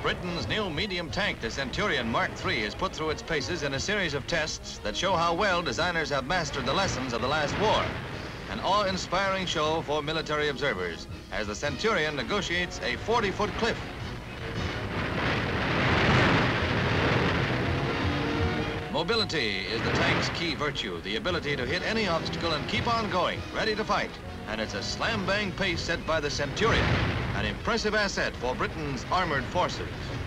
Britain's new medium tank, the Centurion Mk is put through its paces in a series of tests that show how well designers have mastered the lessons of the last war. An awe-inspiring show for military observers as the Centurion negotiates a 40-foot cliff. Mobility is the tank's key virtue, the ability to hit any obstacle and keep on going, ready to fight. And it's a slam-bang pace set by the Centurion, an impressive asset for Britain's armored forces.